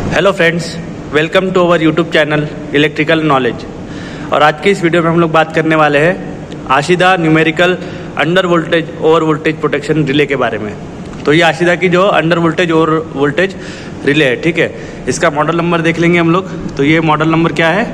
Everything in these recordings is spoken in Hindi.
Hello friends, welcome to our YouTube channel electrical knowledge. और आज की इस वीडियो में हम लोग बात करने वाले हैं Ashida numerical under voltage over voltage protection relay के बारे में। तो ये आशिदा की जो under voltage over voltage relay है, ठीक है। इसका मॉडल नंबर देख लेंगे हम लोग। तो ये मॉडल नंबर क्या है?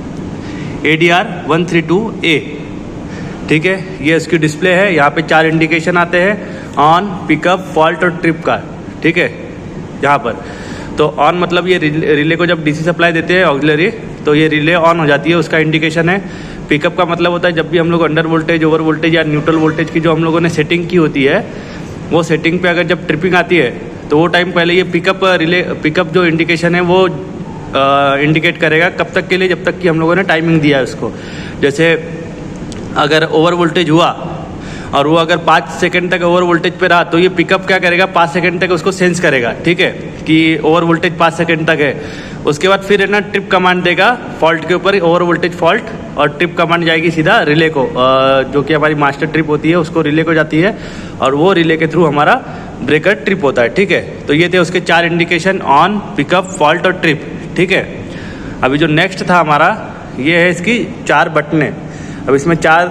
ADR 132A, ठीक है। ये इसकी डिस्प्ले है। यहाँ पे 4 इंडिकेशन आते हैं, ऑन, पिकअप, फॉल्ट और ट्रिप का, ठीक है। यहाँ पर तो ऑन मतलब ये रिले को जब DC सप्लाई देते हैं ऑक्सिलरी, तो ये रिले ऑन हो जाती है, उसका इंडिकेशन है। पिकअप का मतलब होता है जब भी हम लोग अंडर वोल्टेज ओवर वोल्टेज या न्यूट्रल वोल्टेज की जो हम लोगों ने सेटिंग की होती है, वो सेटिंग पे अगर जब ट्रिपिंग आती है तो वो टाइम पहले ये पिकअप जो इंडिकेशन है वो इंडिकेट करेगा कब तक के लिए, जब तक कि हम लोगों ने टाइमिंग दिया है उसको। जैसे अगर ओवर वोल्टेज हुआ और वो अगर 5 सेकंड तक ओवर वोल्टेज पे रहा, तो ये पिकअप क्या करेगा, 5 सेकंड तक उसको सेंस करेगा, ठीक है, कि ओवर वोल्टेज 5 सेकंड तक है। उसके बाद फिर है ना ट्रिप कमांड देगा फॉल्ट के ऊपर, ओवर वोल्टेज फॉल्ट, और ट्रिप कमांड जाएगी सीधा रिले को, जो कि हमारी मास्टर ट्रिप होती है उसको रिले को जाती है, और वो रिले के थ्रू हमारा ब्रेकर ट्रिप होता है, ठीक है। तो ये थे उसके 4 इंडिकेशन, ऑन, पिकअप, फॉल्ट और ट्रिप, ठीक है। अभी जो नेक्स्ट था हमारा, ये है इसकी 4 बटनें। अब इसमें 4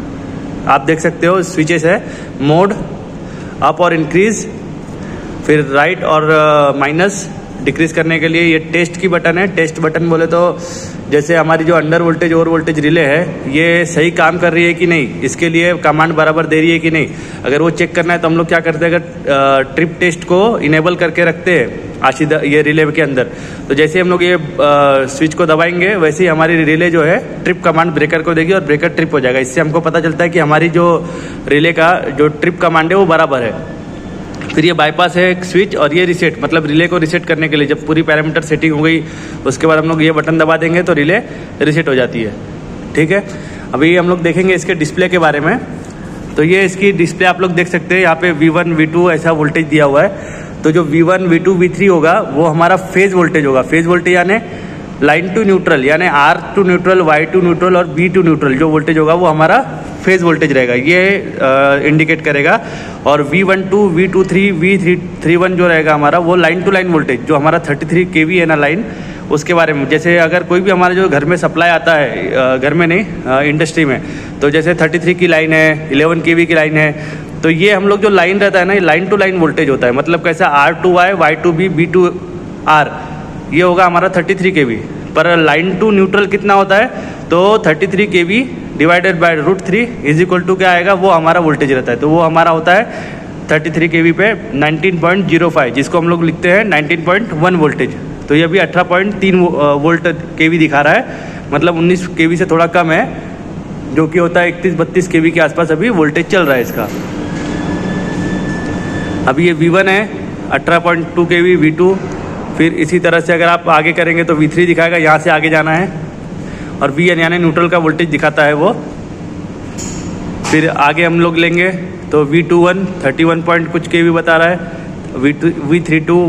आप देख सकते हो स्विचेस है, मोड, अप और इंक्रीज, फिर राइट और माइनस डिक्रीज करने के लिए ये टेस्ट की बटन है। टेस्ट बटन बोले तो जैसे हमारी जो under voltage over voltage relay है ये सही काम कर रही है कि नहीं, इसके लिए कमांड बराबर दे रही है कि नहीं, अगर वो चेक करना है तो हम लोग क्या करते हैं, अगर ट्रिप टेस्ट को इनेबल करके रखते हैं आशिदा ये रिले के अंदर, तो जैसे हम लोग ये स्विच को दबाएंगे वैसे ही हमारी रिले जो है ट्रिप कमांड ब्रेकर को देगी और ब्रेकर ट्रिप हो जाएगा। इससे हमको पता चलता है कि हमारी जो रिले का जो ट्रिप कमांड है वो बराबर है। फिर ये बाईपास है एक स्विच, और ये रिसेट मतलब रिले को रिसेट करने के लिए जब पूरी पैरामीटर सेटिंग हो गई उसके बाद हम लोग ये बटन दबा देंगे तो रिले रिसेट हो जाती है, ठीक है। अभी हम लोग देखेंगे इसके डिस्प्ले के बारे में। तो ये इसकी डिस्प्ले आप लोग देख सकते हैं, यहाँ पे V1 V2 ऐसा वोल्टेज दिया हुआ है। तो जो V1 V2 V3 होगा वो हमारा फेज वोल्टेज होगा। फेज वोल्टेज यानी लाइन टू न्यूट्रल, यानी R to neutral, Y to neutral और B टू न्यूट्रल जो वोल्टेज होगा वो हमारा फेज वोल्टेज रहेगा, ये इंडिकेट करेगा। और V12, V23, V31 जो रहेगा हमारा वो लाइन टू लाइन वोल्टेज, जो हमारा 33 kV है ना लाइन, उसके बारे में। जैसे अगर कोई भी हमारे जो घर में सप्लाई आता है, घर में नहीं इंडस्ट्री में, तो जैसे 33 की लाइन है, 11 kV की लाइन है, तो ये हम लोग जो लाइन रहता है ना, ये लाइन टू लाइन वोल्टेज होता है। मतलब कैसा, R to Y, Y to B, B to R, ये होगा हमारा 33 kV। पर लाइन टू न्यूट्रल कितना होता है, तो 33 kV divided by √3 is equal to क्या आएगा, वो हमारा वोल्टेज रहता है। तो वो हमारा होता है 33 kV पे 19.05, जिसको हम लोग लिखते हैं 19.1 वोल्टेज। तो ये अभी 18.3 वोल्ट kV दिखा रहा है, मतलब 19 kV से थोड़ा कम है, जो कि होता है 31-32 kV के आसपास अभी वोल्टेज चल रहा है इसका। अभी ये V1 है 18.2 kV, V2, फिर इसी तरह से अगर आप आगे करेंगे तो V3 दिखाएगा, यहाँ से आगे जाना है, और VN यानी न्यूट्रल का वोल्टेज दिखाता है वो। फिर आगे हम लोग लेंगे तो V21 31 पॉइंट कुछ kV बता रहा है, V32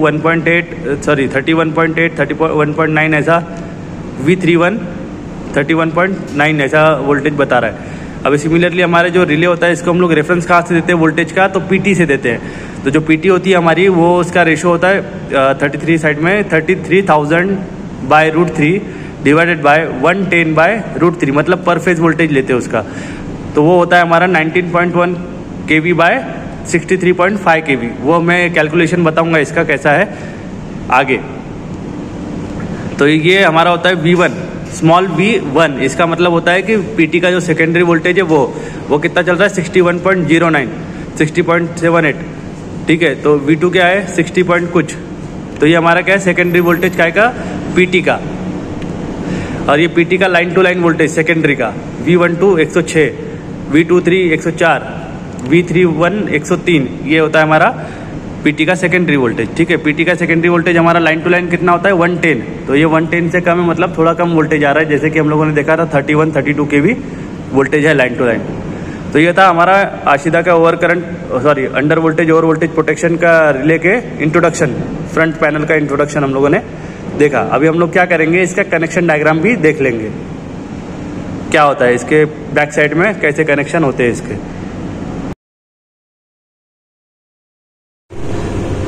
31.8 31.9 ऐसा, V31 31.9 ऐसा वोल्टेज बता रहा है। अब सिमिलरली हमारे जो रिले होता है इसको हम लोग रेफरेंस कहाँ से देते हैं वोल्टेज का, तो PT से देते हैं। तो जो PT होती है हमारी, वो उसका रेशो होता है 33 साइड में 33,000 बाय √3 डिवाइडेड बाय 110 बाय √3, मतलब पर फेज वोल्टेज लेते हैं उसका। तो वो होता है हमारा 19.1 kV बाय 63.5 kV। वो मैं कैलकुलेशन बताऊंगा इसका कैसा है आगे। तो ये हमारा होता है V1, स्मॉल V1, इसका मतलब होता है कि PT का जो सेकेंडरी वोल्टेज है वो कितना चल रहा है, 61.09 60.78, ठीक है। तो V2 क्या है, 60 पॉइंट कुछ। तो ये हमारा क्या है, सेकेंडरी वोल्टेज काय का, PT का। और ये PT का line to line voltage secondary का, V12 106, V23 104, V31 103, ये होता है हमारा PT का सेकेंडरी वोल्टेज, ठीक है। PT का सेकेंडरी वोल्टेज हमारा लाइन टू लाइन कितना होता है, 110। तो ये 110 से कम है, मतलब थोड़ा कम वोल्टेज आ रहा है, जैसे कि हम लोगों ने देखा था 31-32 kV वोल्टेज है लाइन टू लाइन। तो ये था हमारा आशिदा का under voltage over voltage protection का रिले के इंट्रोडक्शन, फ्रंट पैनल का इंट्रोडक्शन हम लोगों ने देखा। अभी हम लोग क्या करेंगे, इसका कनेक्शन डायग्राम भी देख लेंगे, क्या होता है इसके बैक साइड में, कैसे कनेक्शन होते हैं इसके।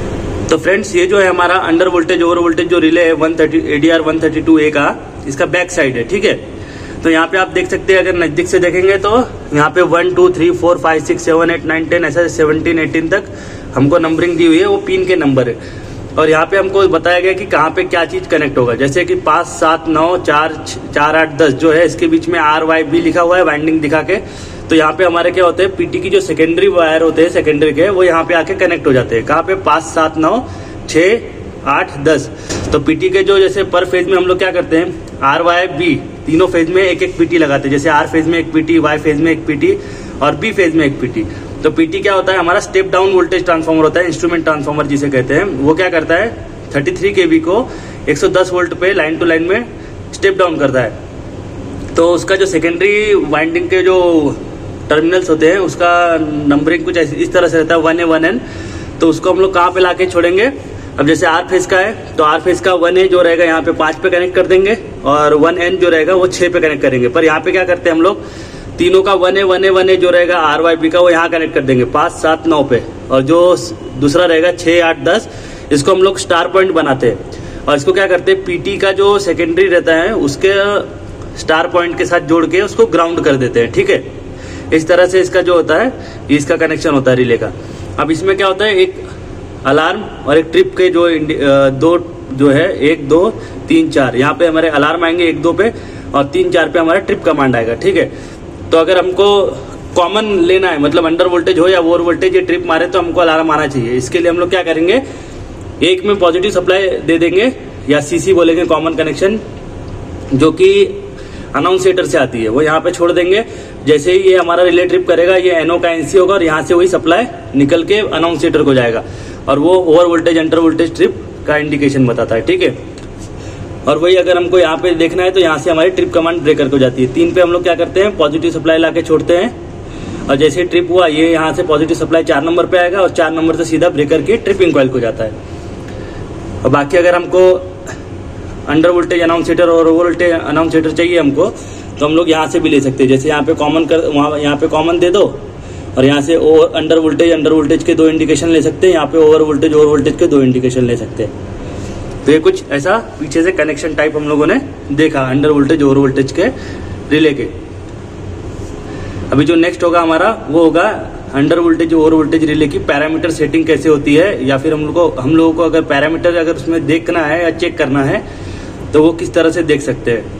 तो फ्रेंड्स ये जो है हमारा अंडर वोल्टेज ओवर वोल्टेज जो रिले है 130 ADR 132A का, इसका बैक साइड है, ठीक है। तो यहाँ पे आप देख सकते हैं, अगर नजदीक से देखेंगे तो यहाँ पे 1 2 3 4 5 6 7 8 9 10 ऐसा 17 18 तक हमको नंबरिंग दी हुई है, वो पिन के नंबर है। और यहाँ पे हमको बताया गया कि कहाँ पे क्या चीज कनेक्ट होगा, जैसे कि 5 7 9 4 4 8 10 जो है इसके बीच में RYB लिखा हुआ है वाइंडिंग दिखा के। तो यहाँ पे हमारे क्या होते हैं, पीटी की जो सेकेंडरी वायर होते हैं सेकेंडरी के, वो यहाँ पे आके कनेक्ट हो जाते हैं। कहाँ पे 5 7 9 6 8 10। तो पीटी के जो जैसे पर फेज में हम लोग क्या करते हैं, RYB तीनों फेज में एक एक पीटी लगाते हैं, जैसे R फेज में एक पीटी, Y फेज में एक पीटी और B फेज में एक पीटी। तो पीटी क्या होता है, हमारा स्टेप डाउन वोल्टेज ट्रांसफार्मर होता है, इंस्ट्रूमेंट ट्रांसफार्मर जिसे कहते हैं। वो क्या करता है 33 kV को 110 वोल्ट पे लाइन टू लाइन में स्टेप डाउन करता है। तो उसका जो सेकेंडरी वाइंडिंग के जो टर्मिनल्स होते हैं उसका नंबरिंग कुछ इस तरह से रहता है 1A 1N। तो उसको हम लोग कहाँ पे लाके छोड़ेंगे, अब जैसे R फेज का है तो R फेज का 1A जो रहेगा यहाँ पे 5 पे कनेक्ट कर देंगे और 1N जो रहेगा वो 6 पे कनेक्ट करेंगे। पर यहाँ पे क्या करते हैं हम लोग, तीनों का 1A 1A 1A जो रहेगा RYB का वो यहाँ कनेक्ट कर देंगे 5 7 9 पे, और जो दूसरा रहेगा 6 8 10 इसको हम लोग स्टार पॉइंट बनाते हैं। और इसको क्या करते हैं, पीटी का जो सेकेंडरी रहता है उसके स्टार पॉइंट के साथ जोड़ के उसको ग्राउंड कर देते हैं, ठीक है। इस तरह से इसका जो होता है, इसका कनेक्शन होता है रिले का। अब इसमें क्या होता है, एक अलार्म और एक ट्रिप के जो दो जो है 1 2 3 4 यहाँ पे हमारे अलार्म आएंगे 1 2 पे, और 3 4 पे हमारा ट्रिप कमांड आएगा, ठीक है। तो अगर हमको कॉमन लेना है, मतलब अंडर वोल्टेज हो या ओवर वोल्टेज, ये ट्रिप मारे तो हमको अलार्म आना चाहिए। इसके लिए हम लोग क्या करेंगे, एक में पॉजिटिव सप्लाई दे देंगे या CC बोलेंगे कॉमन कनेक्शन, जो कि अनाउंसिएटर से आती है, वो यहाँ पे छोड़ देंगे। जैसे ही ये हमारा रिले ट्रिप करेगा ये NO का NC होगा और यहाँ से वही सप्लाई निकल के अनाउंसिएटर को जाएगा, और वो over voltage under voltage trip का इंडिकेशन बताता है, ठीक है। और वही अगर हमको यहाँ पे देखना है तो यहाँ से हमारी ट्रिप कमांड ब्रेकर को जाती है। 3 पे हम लोग क्या करते हैं, पॉजिटिव सप्लाई लाके छोड़ते हैं, और जैसे ट्रिप हुआ ये यहाँ से पॉजिटिव सप्लाई 4 नंबर पे आएगा और 4 नंबर से सीधा ब्रेकर की ट्रिपिंग कॉइल को जाता है। और बाकी अगर हमको अंडर वोल्टेज अनाउंसिएटर और ओवर वोल्टेज अनाउंसिएटर चाहिए हमको, तो हम लोग यहाँ से भी ले सकते हैं। जैसे यहाँ पे कॉमन कर, वहाँ यहाँ पे कॉमन दे दो, और यहाँ से अंडर वोल्टेज के 2 इंडिकेशन ले सकते हैं, यहाँ पे ओवर वोल्टेज के 2 इंडिकेशन ले सकते हैं। तो ये कुछ ऐसा पीछे से कनेक्शन टाइप हम लोगों ने देखा अंडर वोल्टेज ओवर वोल्टेज के रिले के। अभी जो नेक्स्ट होगा हमारा वो होगा under voltage over voltage relay की पैरामीटर सेटिंग कैसे होती है, या फिर हम लोगों को अगर पैरामीटर अगर उसमें देखना है या चेक करना है तो वो किस तरह से देख सकते हैं।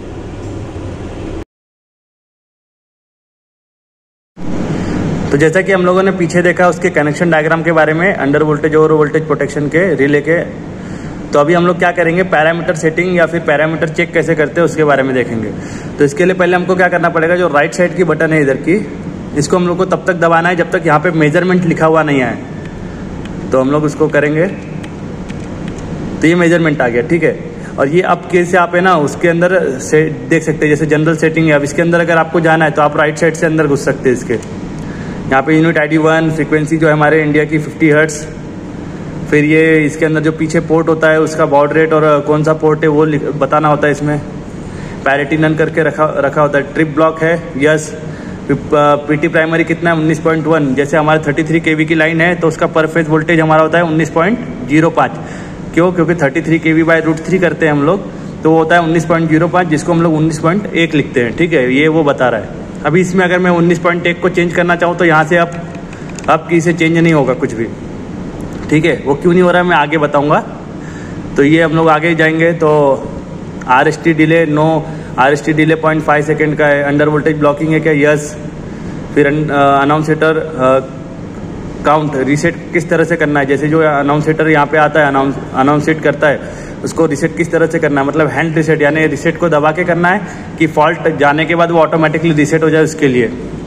तो जैसा कि हम लोगों ने पीछे देखा उसके कनेक्शन डायग्राम के बारे में under voltage over voltage protection के रिले के, तो अभी हम लोग क्या करेंगे, पैरामीटर सेटिंग या फिर पैरामीटर चेक कैसे करते हैं उसके बारे में देखेंगे। तो इसके लिए पहले हमको क्या करना पड़ेगा, जो राइट साइड की बटन है इधर की, इसको हम लोग को तब तक दबाना है जब तक यहाँ पे मेजरमेंट लिखा हुआ नहीं आए। तो हम लोग उसको करेंगे तो ये मेजरमेंट आ गया, ठीक है। और ये अब कैसे आप है ना उसके अंदर से देख सकते हैं, जैसे जनरल सेटिंग है। अब इसके अंदर अगर आपको जाना है तो आप राइट साइड से अंदर घुस सकते हैं। इसके यहाँ पे यूनिट ID 1, फ्रीक्वेंसी जो है हमारे इंडिया की 50 हर्ट्ज, फिर ये इसके अंदर जो पीछे पोर्ट होता है उसका बॉड रेट और कौन सा पोर्ट है वो बताना होता है। इसमें पैरिटी नन करके रखा होता है। ट्रिप ब्लॉक है, यस। पीटी प्राइमरी कितना है, 19.1। जैसे हमारे 33 kV की लाइन है तो उसका पर फेज वोल्टेज हमारा होता है 19.05। क्यों? क्योंकि 33 kV बाय √3 करते हैं हम लोग, तो वो होता है 19.05, जिसको हम लोग 19.1 लिखते हैं, ठीक है। ये वो बता रहा है। अभी इसमें अगर मैं 19.1 को चेंज करना चाहूँ तो यहाँ से अब की से चेंज नहीं होगा कुछ भी, ठीक है। वो क्यों नहीं हो रहा है मैं आगे बताऊँगा। तो ये हम लोग आगे जाएंगे तो RST delay, no. RST delay 0.5 second का है। अंडर वोल्टेज ब्लॉकिंग है क्या, यस। फिर अनाउंसिएटर काउंट रीसेट किस तरह से करना है, जैसे जो अनाउंसिएटर यहाँ पे आता है अनाउंसिएट करता है उसको रीसेट किस तरह से करना है, मतलब हैंड रीसेट यानी रीसेट को दबा के करना है कि फॉल्ट जाने के बाद वो ऑटोमेटिकली रीसेट हो जाए उसके लिए।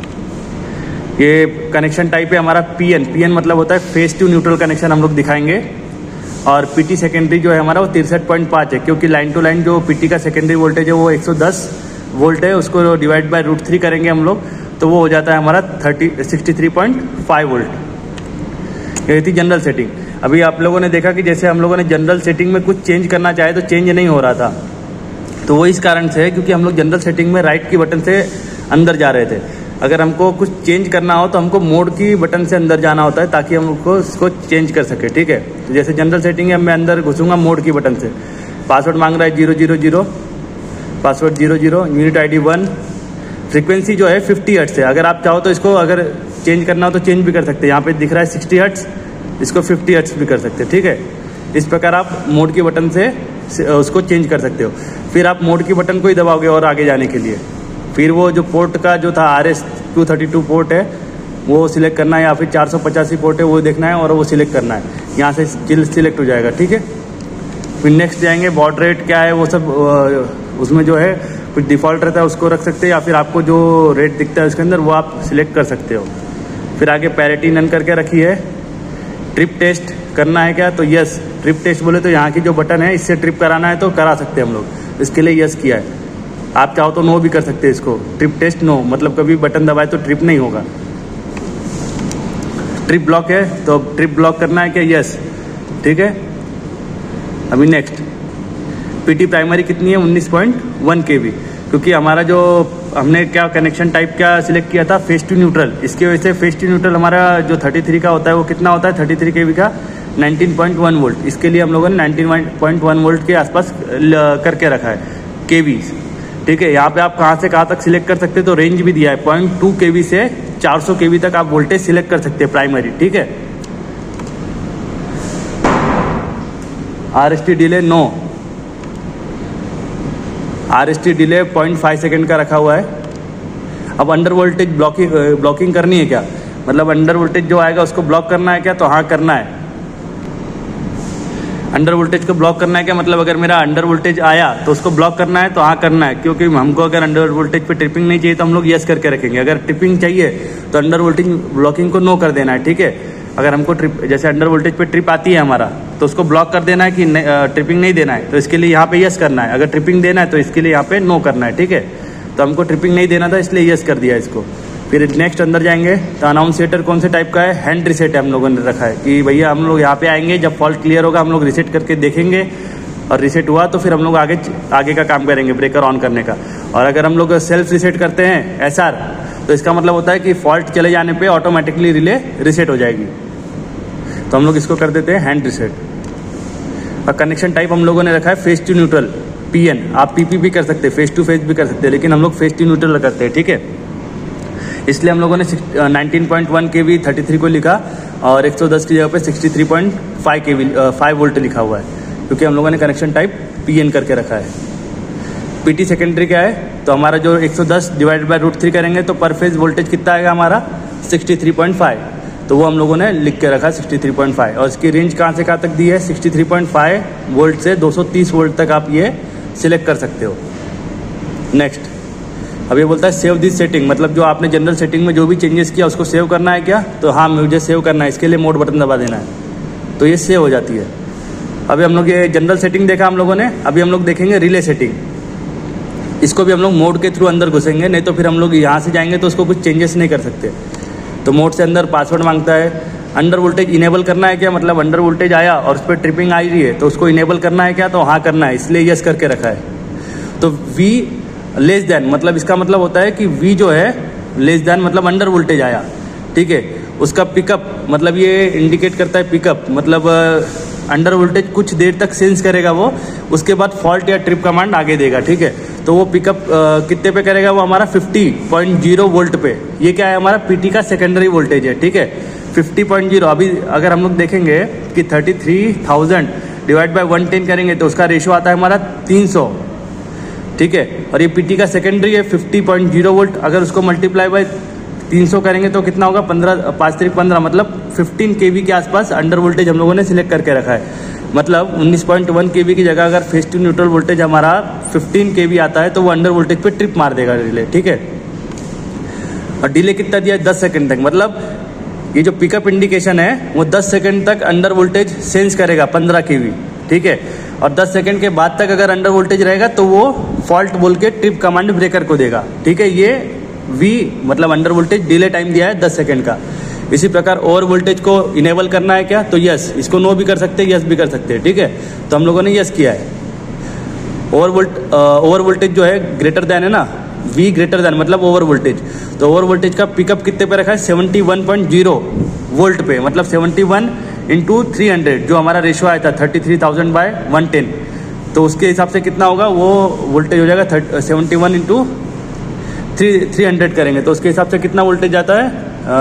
ये कनेक्शन टाइप है हमारा PN मतलब होता है फेस टू न्यूट्रल कनेक्शन हम लोग दिखाएंगे। और PT सेकेंडरी जो है हमारा वो 63.5 है, क्योंकि लाइन टू लाइन जो PT का सेकेंडरी वोल्टेज है वो 110 वोल्ट है, उसको डिवाइड बाय √3 करेंगे हम लोग तो वो हो जाता है हमारा 63.5 वोल्ट। ये थी जनरल सेटिंग। अभी आप लोगों ने देखा कि जैसे हम लोगों ने जनरल सेटिंग में कुछ चेंज करना चाहे तो चेंज नहीं हो रहा था, तो वो इस कारण से है क्योंकि हम लोग जनरल सेटिंग में राइट की बटन से अंदर जा रहे थे। अगर हमको कुछ चेंज करना हो तो हमको मोड की बटन से अंदर जाना होता है ताकि हम इसको चेंज कर सके, ठीक है। तो जैसे जनरल सेटिंग है, मैं अंदर घुसूंगा मोड की बटन से। पासवर्ड मांग रहा है 000, पासवर्ड 00, यूनिट ID 1, फ्रीक्वेंसी जो है 50 हर्ट्ज है। अगर आप चाहो तो इसको अगर चेंज करना हो तो चेंज भी कर सकते हैं। यहाँ पे दिख रहा है 60 हर्ट्ज, इसको 50 हर्ट्ज भी कर सकते हैं, ठीक है। इस प्रकार आप मोड की बटन से उसको चेंज कर सकते हो। फिर आप मोड की बटन को ही दबाओगे और आगे जाने के लिए। फिर वो जो पोर्ट का जो था RS-232 पोर्ट है वो सिलेक्ट करना है, या फिर 485 पोर्ट है वो देखना है और वो सिलेक्ट करना है। यहाँ से सिलेक्ट हो जाएगा, ठीक है। फिर नेक्स्ट जाएंगे, बॉड रेट क्या है वो सब उसमें जो है कुछ डिफ़ॉल्ट रहता है उसको रख सकते हैं, या फिर आपको जो रेट दिखता है उसके अंदर वो आप सिलेक्ट कर सकते हो। फिर आगे पैरिटी नन करके रखी है। ट्रिप टेस्ट करना है क्या, तो यस। ट्रिप टेस्ट बोले तो यहाँ की जो बटन है इससे ट्रिप कराना है तो करा सकते हैं हम लोग, इसके लिए यस किया है। आप चाहो तो नो भी कर सकते हैं इसको। ट्रिप टेस्ट नो, मतलब कभी बटन दबाए तो ट्रिप नहीं होगा। ट्रिप ब्लॉक है तो ट्रिप ब्लॉक करना है क्या, यस, ठीक है। अभी नेक्स्ट, PT प्राइमरी कितनी है, 19.1 kV, क्योंकि हमारा जो हमने क्या कनेक्शन टाइप क्या सिलेक्ट किया था, फेस टू न्यूट्रल। इसकी वजह से फेस टू न्यूट्रल हमारा जो 33 का होता है वो कितना होता है, 33 kV का 19.1 वोल्ट। इसके लिए हम लोगों ने 19.1 वोल्ट के आसपास करके रखा है kV, ठीक है। यहाँ पे आप कहाँ से कहाँ तक सिलेक्ट कर सकते हैं, तो रेंज भी दिया है 0.2 kV से 400 kV तक आप वोल्टेज सिलेक्ट कर सकते हैं प्राइमरी, ठीक है। RST delay no, RST delay 0.5 second का रखा हुआ है। अब अंडर वोल्टेज ब्लॉकिंग करनी है क्या, मतलब अंडर वोल्टेज जो आएगा उसको ब्लॉक करना है क्या, तो हाँ करना है। अंडर वोल्टेज को ब्लॉक करना है क्या, मतलब अगर मेरा अंडर वोल्टेज आया तो उसको ब्लॉक करना है तो हाँ करना है, क्योंकि हमको अगर अंडर वोल्टेज पे ट्रिपिंग नहीं चाहिए तो हम लोग यस करके रखेंगे। अगर ट्रिपिंग चाहिए तो अंडर वोल्टेज ब्लॉकिंग को नो कर देना है, ठीक है। अगर हमको जैसे अंडर वोल्टेज पे ट्रिप आती है हमारा तो उसको ब्लॉक कर देना है कि ट्रिपिंग नहीं देना है, तो इसके लिए यहाँ पे यस करना है। अगर ट्रिपिंग देना है तो इसके लिए यहाँ पे नो करना है, ठीक है। तो हमको ट्रिपिंग नहीं देना था इसलिए यस कर दिया इसको। फिर नेक्स्ट अंदर जाएंगे तो अनाउंसिएटर कौन से टाइप का है, हैंड रिसेट है हम लोगों ने रखा है कि भैया हम लोग यहाँ पे आएंगे, जब फॉल्ट क्लियर होगा हम लोग रिसेट करके देखेंगे, और रिसेट हुआ तो फिर हम लोग आगे का काम करेंगे ब्रेकर ऑन करने का। और अगर हम लोग सेल्फ रिसेट करते हैं SR, तो इसका मतलब होता है कि फॉल्ट चले जाने पर ऑटोमेटिकली रिले रिसेट हो जाएगी। तो हम लोग इसको कर देते हैं हैंड रिसेट। और कनेक्शन टाइप हम लोगों ने रखा है फेस टू न्यूट्रल PN। आप PP भी कर सकते हैं, फेस टू फेस भी कर सकते हैं, लेकिन हम लोग फेस टू न्यूट्रल करते हैं, ठीक है। इसलिए हम लोगों ने 19.1 kV 33 को लिखा और 110 की जगह पे 63.5 kV 5 वोल्ट लिखा हुआ है, क्योंकि हम लोगों ने कनेक्शन टाइप PN करके रखा है। PT सेकेंडरी क्या है, तो हमारा जो 110 डिवाइडेड बाय √3 करेंगे तो पर फेज वोल्टेज कितना आएगा हमारा 63.5, तो वो हम लोगों ने लिख के रखा 63.5। और इसकी रेंज कहाँ से कहाँ तक दी है, 63.5 वोल्ट से 230 वोल्ट तक आप ये सिलेक्ट कर सकते हो। नेक्स्ट, अब ये बोलता है सेव दिस सेटिंग, मतलब जो आपने जनरल सेटिंग में जो भी चेंजेस किया उसको सेव करना है क्या, तो हाँ मुझे सेव करना है, इसके लिए मोड बटन दबा देना है तो ये सेव हो जाती है। अभी हम लोग ये जनरल सेटिंग देखा हम लोगों ने, अभी हम लोग देखेंगे रिले सेटिंग। इसको भी हम लोग मोड के थ्रू अंदर घुसेंगे, नहीं तो फिर हम लोग यहाँ से जाएंगे तो उसको कुछ चेंजेस नहीं कर सकते। तो मोड से अंदर पासवर्ड मांगता है। अंडर वोल्टेज इनेबल करना है क्या, मतलब अंडर वोल्टेज आया और उस पर ट्रिपिंग आ रही है तो उसको इनेबल करना है क्या, तो हाँ करना है, इसलिए यस करके रखा है। तो V लेस देन, मतलब इसका मतलब होता है कि V जो है लेस देन मतलब अंडर वोल्टेज आया, ठीक है। उसका पिकअप मतलब ये इंडिकेट करता है पिकअप, मतलब अंडर वोल्टेज कुछ देर तक सेंस करेगा वो, उसके बाद फॉल्ट या ट्रिप कमांड आगे देगा, ठीक है। तो वो पिकअप कितने पे करेगा, वो हमारा 50.0 वोल्ट पे। ये क्या है, हमारा PT का सेकेंडरी वोल्टेज है, ठीक है, 50.0। अभी अगर हम लोग देखेंगे कि 33,000 डिवाइड बाय 110 करेंगे तो उसका रेशियो आता है हमारा 300, ठीक है। और ये PT का सेकेंडरी है 50.0 वोल्ट, अगर उसको मल्टीप्लाई बाय 300 करेंगे तो कितना होगा, 15 मतलब 15 kV के आसपास अंडर वोल्टेज हम लोगों ने सिलेक्ट करके रखा है। मतलब 19.1 kV की जगह अगर फेस टू न्यूट्रल वोल्टेज हमारा 15 kV आता है तो वो अंडर वोल्टेज पे ट्रिप मार देगा रिले, ठीक है। और डिले कितना दिया है, 10 सेकंड तक, मतलब ये जो पिकअप इंडिकेशन है वो 10 सेकंड तक अंडर वोल्टेज सेंस करेगा 15 kV, ठीक है। और 10 सेकंड के बाद तक अगर अंडर वोल्टेज रहेगा तो वो फॉल्ट बोल के ट्रिप कमांड ब्रेकर को देगा, ठीक है। ये V मतलब अंडर वोल्टेज डिले टाइम दिया है 10 सेकंड का। इसी प्रकार ओवर वोल्टेज को इनेबल करना है क्या, तो यस, इसको नो भी कर सकते हैं, यस भी कर सकते हैं, ठीक है। तो हम लोगों ने यस किया है। ओवर वोल्टेज जो है ग्रेटर देन है ना, V ग्रेटर देन मतलब ओवर वोल्टेज, तो ओवर वोल्टेज का पिकअप कितने पे रखा है, 71.0 वोल्ट पे, मतलब 71 इंटू 300 जो हमारा रेशो आया था 33,000/110, तो उसके हिसाब से कितना होगा वो वोल्टेज हो जाएगा 71 इंटू 300 करेंगे तो उसके हिसाब से कितना वोल्टेज जाता है,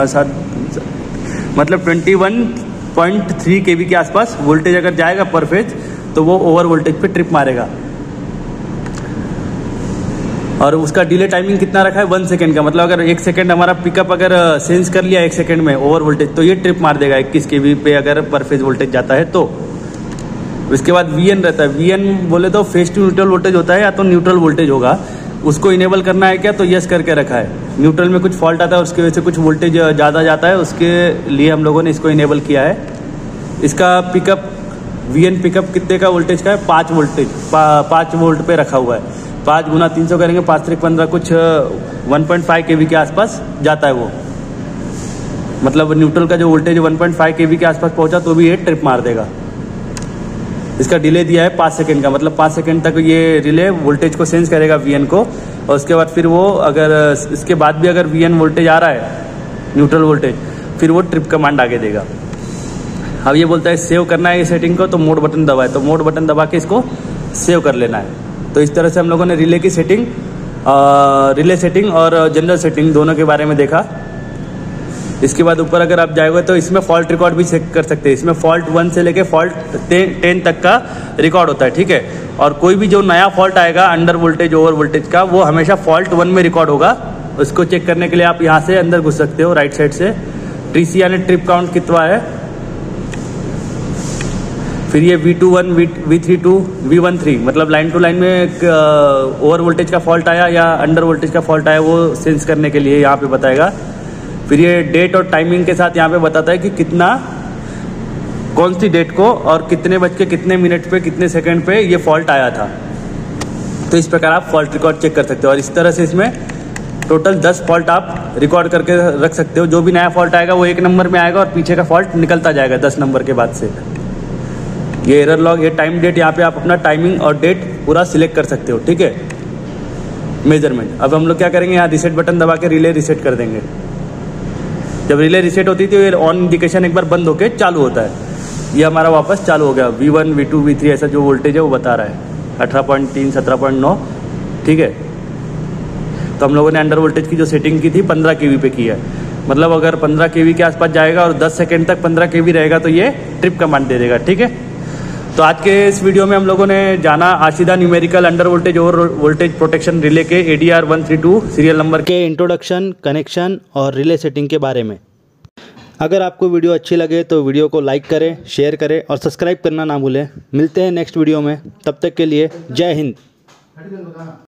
मतलब 21.3 kV के आसपास वोल्टेज अगर जाएगा पर फेज तो वो ओवर वोल्टेज पे ट्रिप मारेगा। और उसका डिले टाइमिंग कितना रखा है, 1 सेकेंड का, मतलब अगर 1 सेकेंड हमारा पिकअप अगर सेंस कर लिया 1 सेकेंड में ओवर वोल्टेज तो ये ट्रिप मार देगा 21 kV पे अगर पर फेज वोल्टेज जाता है तो। उसके बाद VN रहता है, VN बोले तो फेज टू न्यूट्रल वोल्टेज होता है या तो न्यूट्रल वोल्टेज होगा, उसको इनेबल करना है क्या, तो यस करके रखा है। न्यूट्रल में कुछ फॉल्ट आता है उसकी वजह से कुछ वोल्टेज ज़्यादा जाता है, उसके लिए हम लोगों ने इसको इनेबल किया है। इसका पिकअप VN पिकअप कितने का वोल्टेज का है, 5 वोल्ट पे रखा हुआ है। 5 गुना 300 करेंगे 5 3 15 कुछ 1.5 kV के आसपास जाता है वो, मतलब न्यूट्रल का जो वोल्टेज 1.5 kV के आसपास पहुंचा तो भी ये ट्रिप मार देगा। इसका डिले दिया है 5 सेकेंड का, मतलब 5 सेकेंड तक ये रिले वोल्टेज को सेंस करेगा VN को, और उसके बाद फिर वो अगर इसके बाद भी अगर VN वोल्टेज आ रहा है न्यूट्रल वोल्टेज फिर वो ट्रिप कमांड आगे देगा। अब ये बोलता है सेव करना है ये सेटिंग को, तो मोड बटन दबाए, तो मोड बटन दबा के इसको सेव कर लेना है। तो इस तरह से हम लोगों ने रिले की सेटिंग, रिले सेटिंग और जनरल सेटिंग दोनों के बारे में देखा। इसके बाद ऊपर अगर आप जाओगे तो इसमें फॉल्ट रिकॉर्ड भी चेक कर सकते हैं। इसमें फॉल्ट 1 से लेके फॉल्ट 10 तक का रिकॉर्ड होता है, ठीक है। और कोई भी जो नया फॉल्ट आएगा अंडर वोल्टेज ओवर वोल्टेज का वो हमेशा फॉल्ट 1 में रिकॉर्ड होगा। उसको चेक करने के लिए आप यहाँ से अंदर घुस सकते हो राइट साइड से, TC यानी ट्रिप काउंट कितना है, फिर ये V21 V32 V13 मतलब लाइन टू लाइन में ओवर वोल्टेज का फॉल्ट आया या अंडर वोल्टेज का फॉल्ट आया वो सेंस करने के लिए यहाँ पे बताएगा। फिर ये डेट और टाइमिंग के साथ यहाँ पे बताता है कि कितना, कौन सी डेट को और कितने बज के कितने मिनट पे कितने सेकंड पे ये फॉल्ट आया था। तो इस प्रकार आप फॉल्ट रिकॉर्ड चेक कर सकते हो, और इस तरह से इसमें टोटल 10 फॉल्ट आप रिकॉर्ड करके रख सकते हो। जो भी नया फॉल्ट आएगा वो 1 नंबर में आएगा और पीछे का फॉल्ट निकलता जाएगा 10 नंबर के बाद से। ये एरर लॉग, ये टाइम डेट, यहाँ पे आप अपना टाइमिंग और डेट पूरा सिलेक्ट कर सकते हो, ठीक है। मेजरमेंट, अब हम लोग क्या करेंगे, यहाँ रीसेट बटन दबा के रिले रीसेट कर देंगे। जब रिले रीसेट होती थी तो ऑन इंडिकेशन एक बार बंद होके चालू होता है, ये हमारा वापस चालू हो गया। V1 V2 V3 ऐसा जो वोल्टेज है वो बता रहा है 18.3 17.9, ठीक है। तो हम लोगों ने अंडर वोल्टेज की जो सेटिंग की थी 15 kV पे की है, मतलब अगर 15 kV के आसपास जाएगा और 10 सेकेंड तक 15 kV रहेगा तो ये ट्रिप कमांड दे देगा, ठीक है। तो आज के इस वीडियो में हम लोगों ने जाना Ashida numerical under voltage over voltage protection relay के ADR 132 सीरियल नंबर के इंट्रोडक्शन, कनेक्शन और रिले सेटिंग के बारे में। अगर आपको वीडियो अच्छी लगे तो वीडियो को लाइक करें, शेयर करें और सब्सक्राइब करना ना भूलें। मिलते हैं नेक्स्ट वीडियो में, तब तक के लिए जय हिंद।